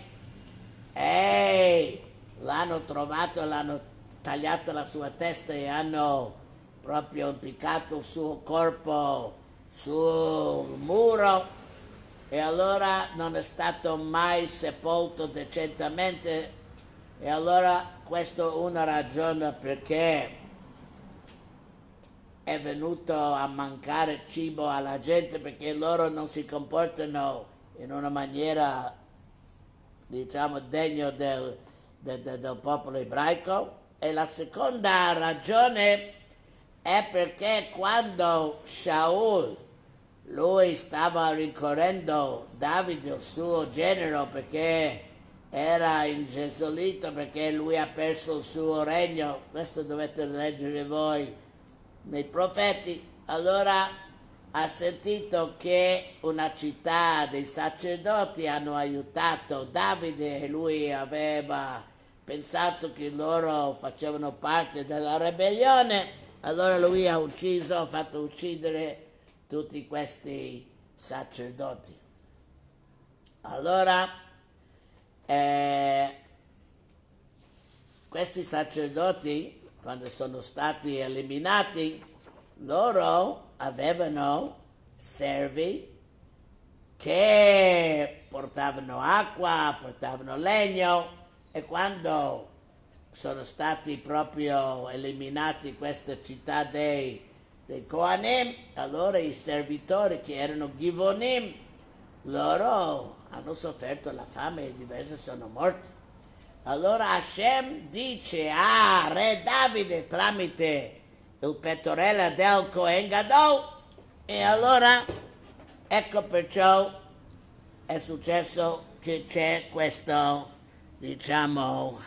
e l'hanno trovato, l'hanno tagliato la sua testa e hanno proprio impiccato il suo corpo sul muro e allora non è stato mai sepolto decentemente e allora questa è una ragione perché è venuto a mancare cibo alla gente perché loro non si comportano in una maniera diciamo degno del popolo ebraico e la seconda ragione è perché quando Shaul lui stava rincorrendo Davide il suo genero perché era ingesolito perché lui ha perso il suo regno, questo dovete leggere voi nei profeti, allora ha sentito che una città dei sacerdoti hanno aiutato Davide e lui aveva pensato che loro facevano parte della ribellione, allora lui ha fatto uccidere tutti questi sacerdoti. Allora questi sacerdoti, quando sono stati eliminati, loro avevano servi che portavano acqua, portavano legno e quando sono stati proprio eliminati questa città dei Kohanim, allora i servitori che erano Givonim, loro hanno sofferto la fame e diversi sono morti. Allora Hashem dice a re Davide tramite il pettorale del Cohen Gadol e allora ecco perciò è successo che c'è questo diciamo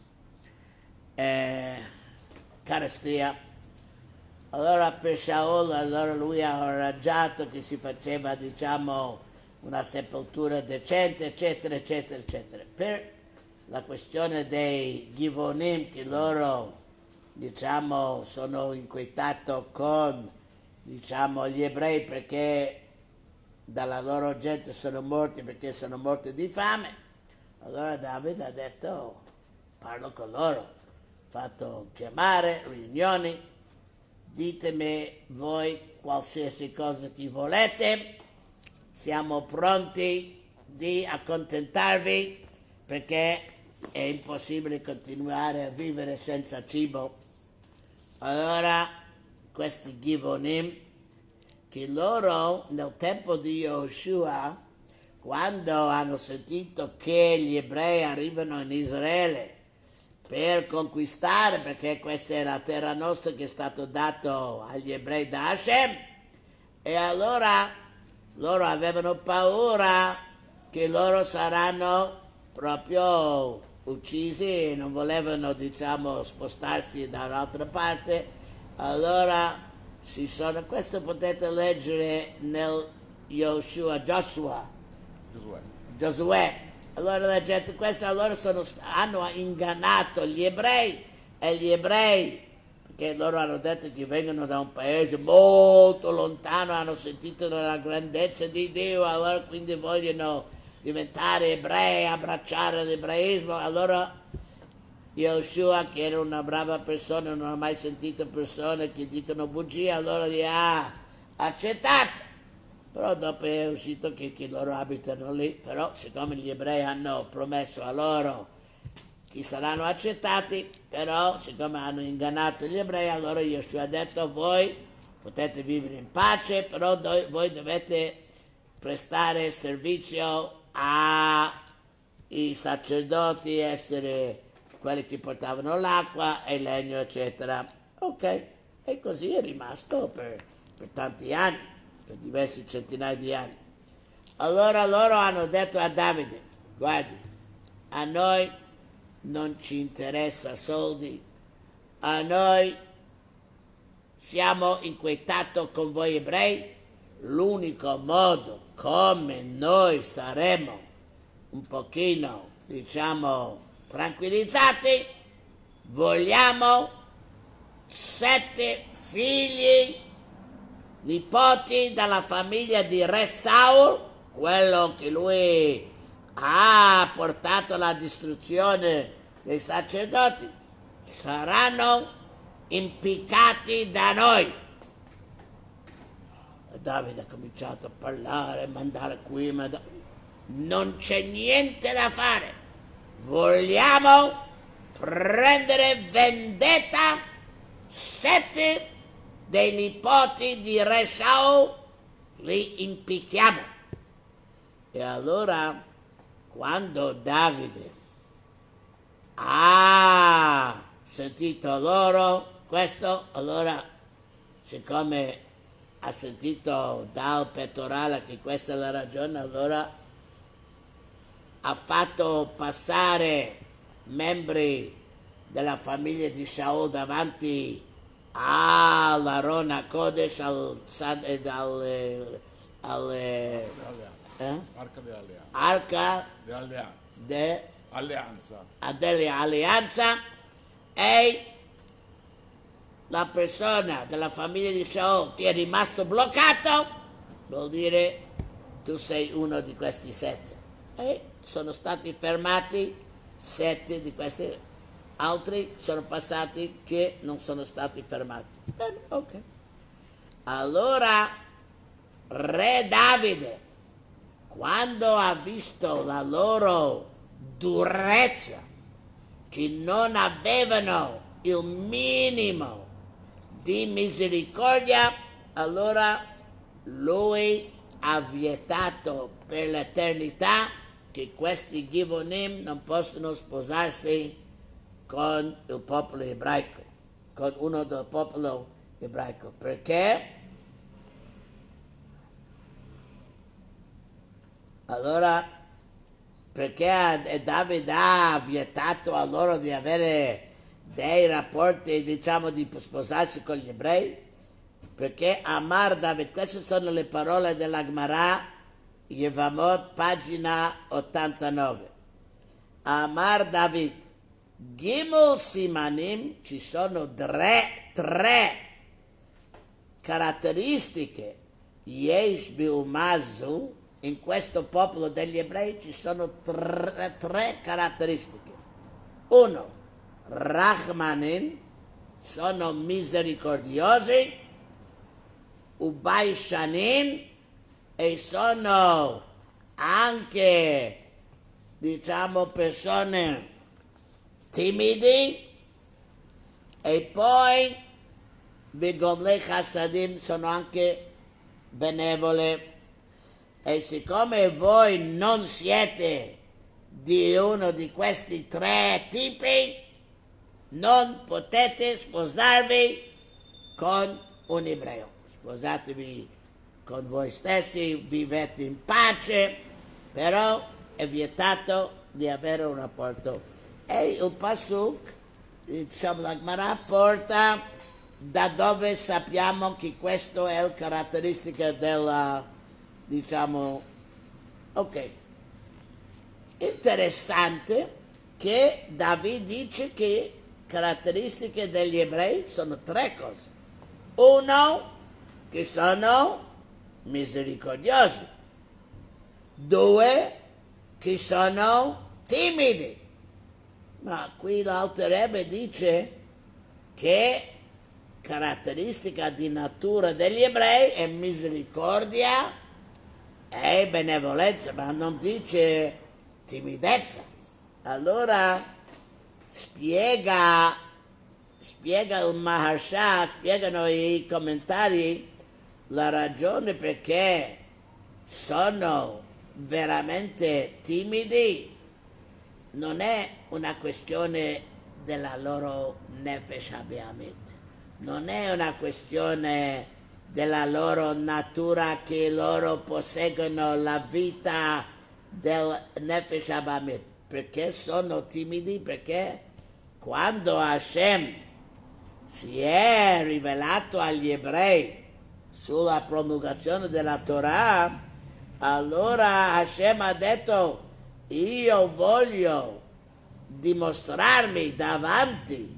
carestia. Allora per Shaul allora lui ha arrangiato che si faceva diciamo una sepoltura decente eccetera eccetera eccetera. Per la questione dei Givonim che loro diciamo sono inquietati con diciamo gli ebrei perché dalla loro gente sono morti perché sono morti di fame, allora Davide ha detto parlo con loro, ha fatto chiamare riunioni ditemi voi qualsiasi cosa che volete, siamo pronti di accontentarvi perché è impossibile continuare a vivere senza cibo. Allora questi Givonim, che loro nel tempo di Yoshua, quando hanno sentito che gli ebrei arrivano in Israele per conquistare, perché questa è la terra nostra che è stato dato agli ebrei da Hashem, e allora loro avevano paura che loro saranno proprio uccisi e non volevano, diciamo, spostarsi da un'altra parte. Allora questo potete leggere nel Joshua. Giosuè. Allora la gente, questo allora hanno ingannato gli ebrei, e gli ebrei, perché loro hanno detto che vengono da un paese molto lontano, hanno sentito della grandezza di Dio, allora quindi vogliono diventare ebrei, abbracciare l'ebraismo. Allora Yoshua, che era una brava persona, non ha mai sentito persone che dicono bugie, allora gli ha accettato. Però dopo è uscito che loro abitano lì, però siccome gli ebrei hanno promesso a loro che saranno accettati, però siccome hanno ingannato gli ebrei, allora Yoshua ha detto: voi potete vivere in pace, però voi dovete prestare servizio ai sacerdoti, essere quelli che portavano l'acqua e il legno, eccetera. Ok, e così è rimasto per tanti anni, per diversi centinaia di anni. Allora loro hanno detto a Davide: guardi, a noi non ci interessa soldi, a noi siamo inquietati con voi ebrei, l'unico modo come noi saremo un pochino, diciamo, tranquillizzati, vogliamo 7 figli nipoti dalla famiglia di Re Saul, quello che lui ha portato alla distruzione dei sacerdoti, saranno impiccati da noi. E Davide ha cominciato a parlare, mandare qui, non c'è niente da fare, vogliamo prendere vendetta, 7 dei nipoti di Re Saul li impicchiamo. E allora quando Davide ha sentito loro questo, allora siccome ha sentito dal pettorale che questa è la ragione, allora ha fatto passare membri della famiglia di Shaul davanti all'Aron HaKodesh, Arca dell'Alleanza, e la persona della famiglia di Shaul che è rimasto bloccato vuol dire tu sei uno di questi 7. E sono stati fermati 7 di questi, altri sono passati che non sono stati fermati. Bene, ok. Allora Re Davide, quando ha visto la loro durezza, che non avevano il minimo di misericordia, allora lui ha vietato per l'eternità che questi Givonim non possono sposarsi con il popolo ebraico, con uno del popolo ebraico. Perché? Allora, perché Davide ha vietato a loro di avere dei rapporti, diciamo, di sposarsi con gli ebrei? Perché Amar David, queste sono le parole della Gemara, Yevamot, pagina 89. Amar David, Gimel Simanim, ci sono tre caratteristiche, Yesh Biumazu, in questo popolo degli ebrei ci sono tre caratteristiche. 1. Rahmanim, sono misericordiosi, ubaishanin, e sono anche, diciamo, persone timidi, e poi Vigomlei Chassadim sono anche benevole. E siccome voi non siete di uno di questi tre tipi, non potete sposarvi con un ebreo. Sposatevi con voi stessi, vivete in pace, però è vietato di avere un rapporto. E il Pasuk, diciamo, la Gemara porta da dove sappiamo che questo è la caratteristica della, diciamo, ok. Interessante che David dice che caratteristiche degli ebrei sono tre cose. Uno, che sono misericordiosi. Due, che sono timidi. Ma qui l'Alter Rebbe dice che caratteristica di natura degli ebrei è misericordia e benevolenza, ma non dice timidezza. Allora spiega il Maharsha, spiegano i commentari la ragione perché sono veramente timidi. Non è una questione della loro nefesh habeamit, non è una questione della loro natura che loro posseggono la vita del nefesh habeamit. Perché sono timidi? Perché quando Hashem si è rivelato agli ebrei sulla promulgazione della Torah, allora Hashem ha detto: io voglio dimostrarmi davanti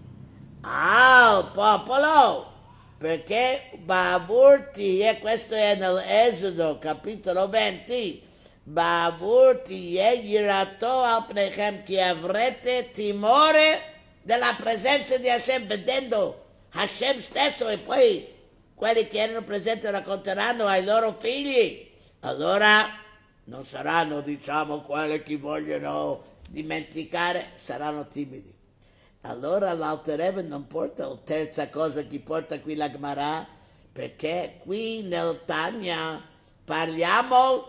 al popolo perché Ba'avurti, e questo è nell'Esodo capitolo 20, Ba'avurti yirato al pnechem, che avrete timore della presenza di Hashem, vedendo Hashem stesso, e poi quelli che erano presenti racconteranno ai loro figli. Allora non saranno, diciamo, quelli che vogliono dimenticare, saranno timidi. Allora l'Alter Rebbe non porta la terza cosa che porta qui la Gemara, perché qui nel Tanya parliamo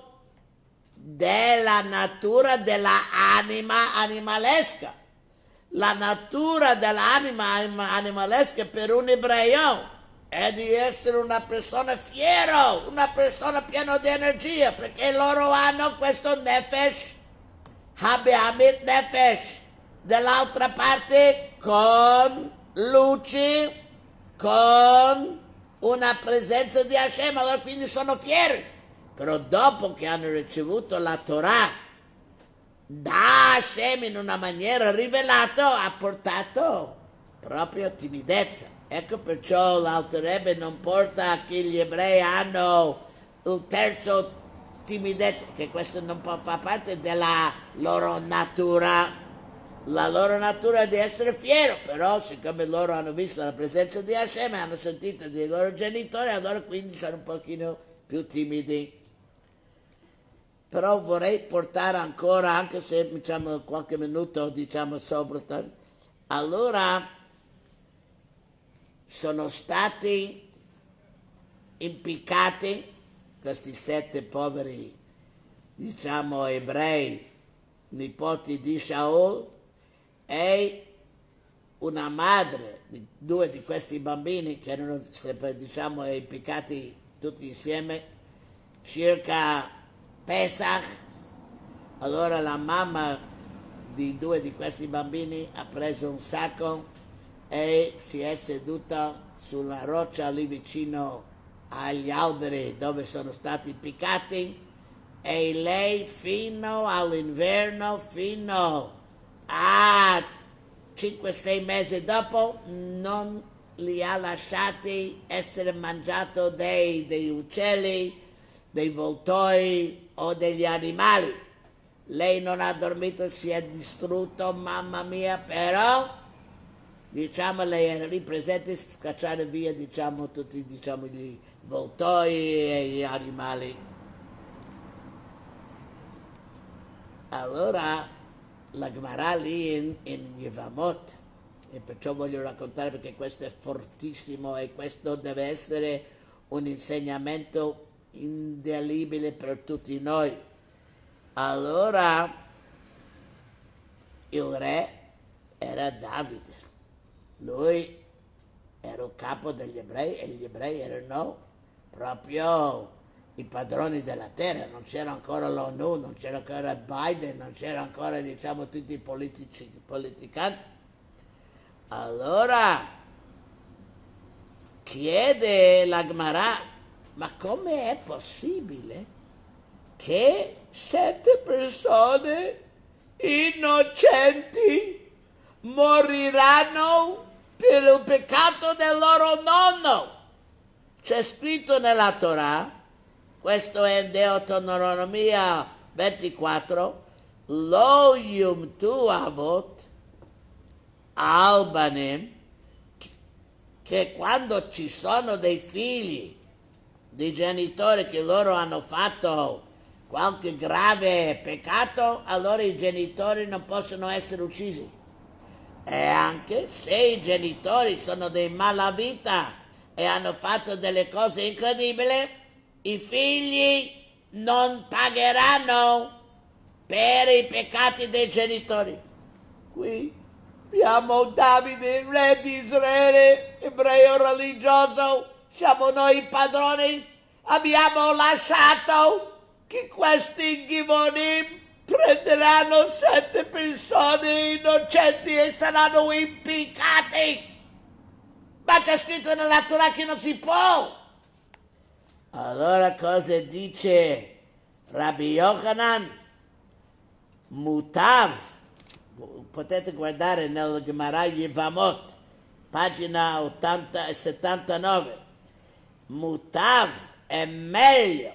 della natura dell'anima animalesca. La natura dell'anima animalesca per un ebreo è di essere una persona fiero, una persona piena di energia, perché loro hanno questo nefesh habeamit nefesh. Dall'altra parte con luci, con una presenza di Hashem, allora quindi sono fieri. Però dopo che hanno ricevuto la Torah da Hashem in una maniera rivelata, ha portato proprio timidezza. Ecco perciò l'Alter Rebbe non porta che gli ebrei hanno il terzo timidezza, che questo non fa parte della loro natura. La loro natura è di essere fiero, però siccome loro hanno visto la presenza di Hashem e hanno sentito dei loro genitori, allora quindi sono un pochino più timidi. Però vorrei portare ancora, anche se diciamo qualche minuto, diciamo sopra, allora sono stati impiccati questi 7 poveri, diciamo, ebrei, nipoti di Shaul, e una madre di 2 di questi bambini che erano, diciamo, impiccati tutti insieme circa Pesach. Allora la mamma di 2 di questi bambini ha preso un sacco e si è seduta sulla roccia lì vicino agli alberi dove sono stati impiccati, e lei fino all'inverno, fino a 5-6 mesi dopo, non li ha lasciati essere mangiato dei uccelli, dei voltoi o degli animali. Lei non ha dormito, si è distrutto, mamma mia, però diciamo, lì presenti, scacciare via, diciamo, tutti, diciamo, gli voltoi e gli animali. Allora la Gemara lì in Yevamot, e perciò voglio raccontare perché questo è fortissimo e questo deve essere un insegnamento indelebile per tutti noi. Allora il re era Davide, lui era il capo degli ebrei e gli ebrei erano proprio i padroni della terra, non c'era ancora l'ONU, non c'era ancora Biden, non c'era ancora, diciamo, tutti i politicanti. Allora chiede la Gemara, ma come è possibile che 7 persone innocenti moriranno per il peccato del loro nonno? C'è scritto nella Torah, questo è in Deuteronomia 24, Lo yumtu avot al banim, che quando ci sono dei figli di genitori che loro hanno fatto qualche grave peccato, allora i genitori non possono essere uccisi. E anche se i genitori sono dei malavita e hanno fatto delle cose incredibili, i figli non pagheranno per i peccati dei genitori. Qui abbiamo Davide, re di Israele, ebreo religioso, siamo noi i padroni, abbiamo lasciato che questi Givonim prenderanno 7 persone innocenti e saranno impiccati. Ma c'è scritto nella Torah che non si può. Allora cosa dice Rabbi Yochanan? Mutav, potete guardare nel Gemara Yevamot, pagina 79, Mutav è meglio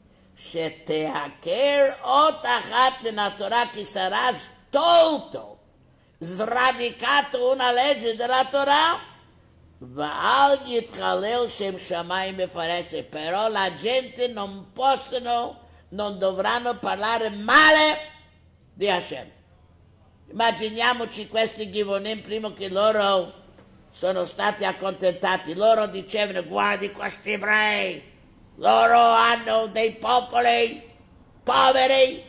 שתעקר אות אחת מן התורה כי sarà tolto, sradicato una legge della Torah, ואל יתחלל שם שמיים בפרסה, però la gente non dovranno parlare male di Hashem. Immaginiamoci questi Givonim prima che loro sono stati accontentati, loro dicevano guardi questi ebrei, loro hanno dei popoli poveri,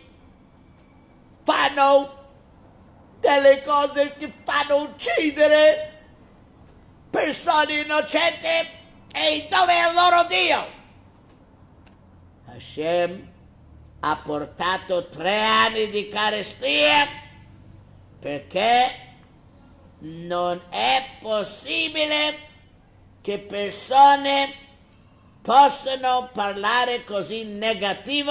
fanno delle cose che fanno uccidere persone innocenti, e dove è il loro Dio? Hashem ha portato 3 anni di carestia perché non è possibile che persone possano parlare così negativo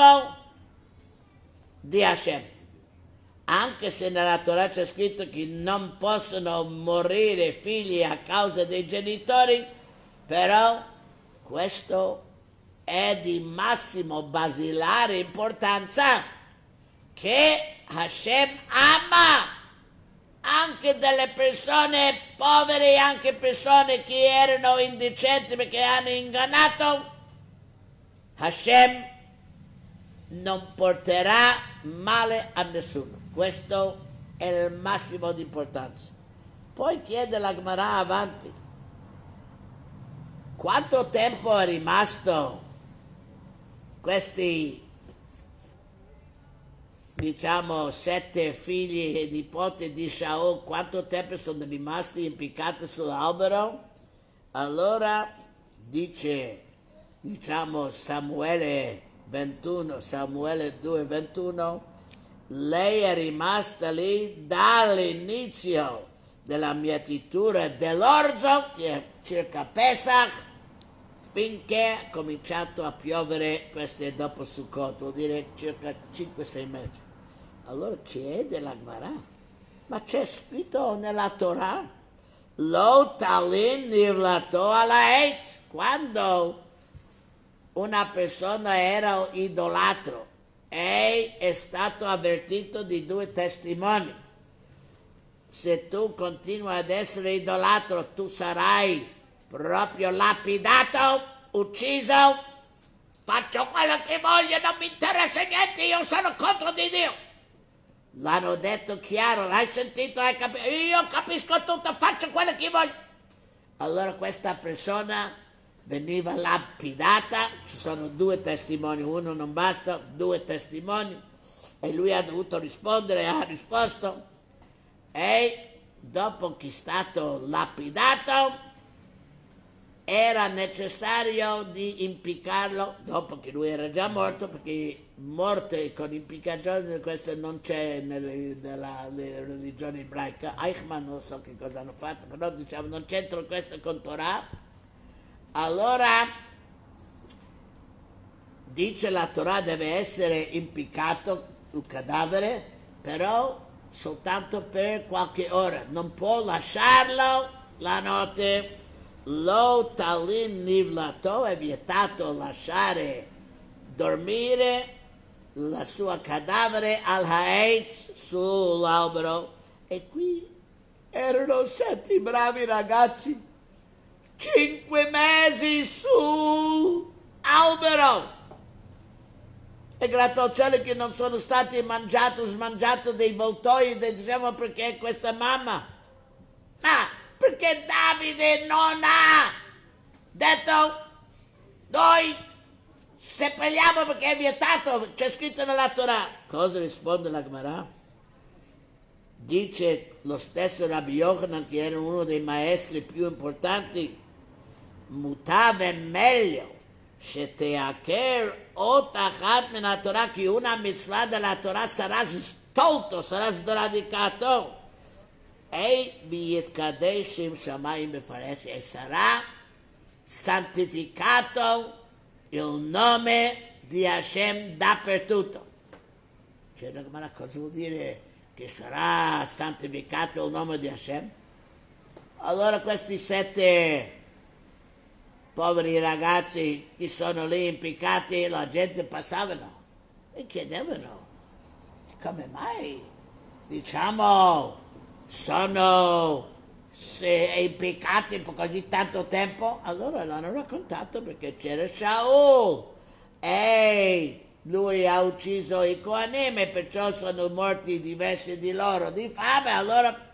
di Hashem. Anche se nella Torah c'è scritto che non possono morire figli a causa dei genitori, però questo è di massimo basilare importanza, che Hashem ama anche delle persone povere, anche persone che erano indecenti perché hanno ingannato. Hashem non porterà male a nessuno. Questo è il massimo di importanza. Poi chiede la Gemara avanti, quanto tempo è rimasto questi, diciamo, 7 figli e nipoti di Shaul, quanto tempo sono rimasti impiccati sull'albero? Allora dice, diciamo, Samuele 21, Samuele 2:21, lei è rimasta lì dall'inizio della mietitura dell'orzo, che è circa Pesach, finché è cominciato a piovere, questo è dopo Sukkot, vuol dire circa 5-6 mesi. Allora chiede la Gemara, ma c'è scritto nella Torah, lo talin nivlato alla eitz, quando una persona era idolatro e è stato avvertito di 2 testimoni, se tu continui ad essere idolatro, tu sarai proprio lapidato, ucciso. Faccio quello che voglio, non mi interessa niente, io sono contro di Dio. L'hanno detto chiaro, hai sentito, hai capito? Io capisco tutto, faccio quello che voglio. Allora questa persona veniva lapidata, ci sono 2 testimoni, uno non basta, 2 testimoni, e lui ha dovuto rispondere, ha risposto, e dopo che è stato lapidato era necessario di impiccarlo, dopo che lui era già morto, perché morte con impiccagione, questo non c'è nella religione ebraica. Eichmann non so che cosa hanno fatto, però diciamo non c'entra questo con Torah. Allora dice la Torah deve essere impiccato il cadavere, però soltanto per qualche ora, non può lasciarlo la notte. Lo talin nivlato, è vietato lasciare dormire la sua cadavere al haetz sull'albero. E qui erano 7 bravi ragazzi, 5 mesi sull'albero, e grazie al cielo che non sono stati smangiati dei voltoi, diciamo, perché questa mamma, perché Davide non ha detto noi seppelliamo perché è vietato, c'è scritto nella Torah. Cosa risponde la Gemara? Dice lo stesso Rabbi Yochanan, che era uno dei maestri più importanti, mutave meglio sheteaker otachat nella Torah, che una mitzvah della Torah sarà stolto, sarà sradicato, e biyitkadeshim shamayim befaresh, e sarà santificato il nome di Hashem dappertutto. Cioè, ma cosa vuol dire che sarà santificato il nome di Hashem? Allora questi 7 poveri ragazzi che sono lì impiccati, la gente passavano e chiedevano, come mai, diciamo, sono impiccati per così tanto tempo? Allora l'hanno raccontato, perché c'era Shaul e lui ha ucciso i Kohanim e perciò sono morti diversi di loro di fame. Allora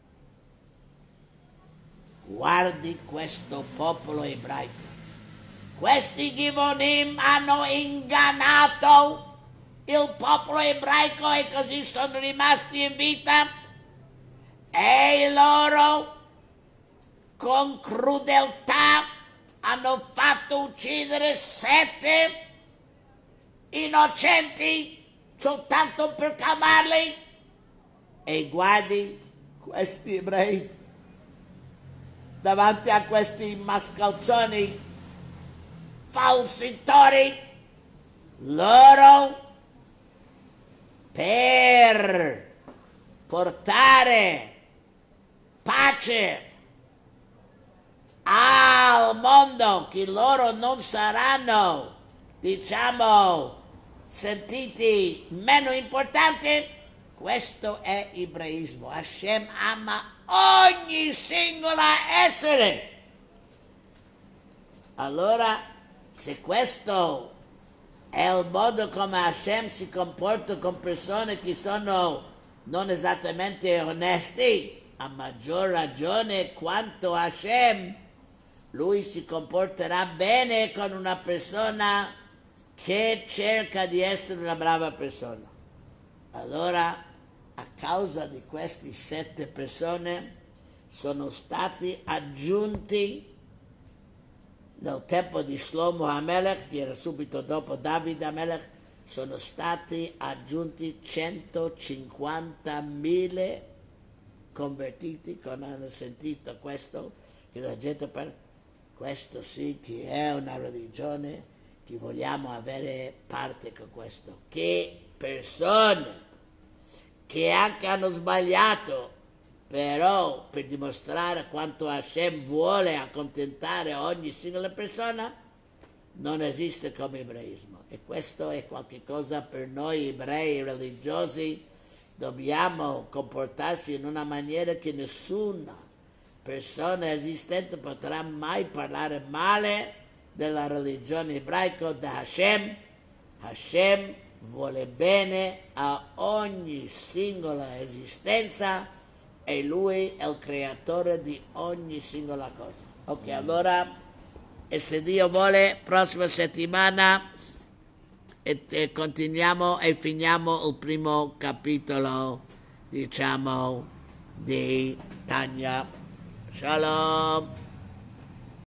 guardi questo popolo ebraico, questi Givonim hanno ingannato il popolo ebraico e così sono rimasti in vita, e loro con crudeltà hanno fatto uccidere 7 innocenti soltanto per calmarli. E guardi questi ebrei davanti a questi mascalzoni falsitori, loro per portare pace al mondo, che loro non saranno, diciamo, sentiti meno importanti. Questo è ebraismo. Hashem ama ogni singola essere. Allora, se questo è il modo come Hashem si comporta con persone che sono non esattamente onesti, a maggior ragione quanto Hashem, lui si comporterà bene con una persona che cerca di essere una brava persona. Allora, a causa di queste 7 persone, sono stati aggiunti nel tempo di Shlomo HaMelech, che era subito dopo Davide HaMelech, sono stati aggiunti 150.000 convertiti, quando hanno sentito questo, che la gente parla, questo sì che è una religione, che vogliamo avere parte con questo. Che persone che anche hanno sbagliato, però per dimostrare quanto Hashem vuole accontentare ogni singola persona, non esiste come ebraismo. E questo è qualche cosa per noi ebrei religiosi dobbiamo comportarsi in una maniera che nessuna persona esistente potrà mai parlare male della religione ebraica da Hashem. Hashem vuole bene a ogni singola esistenza e lui è il creatore di ogni singola cosa. Ok, allora, e se Dio vuole, prossima settimana e continuiamo e finiamo il primo capitolo, diciamo, di Tanya. Shalom.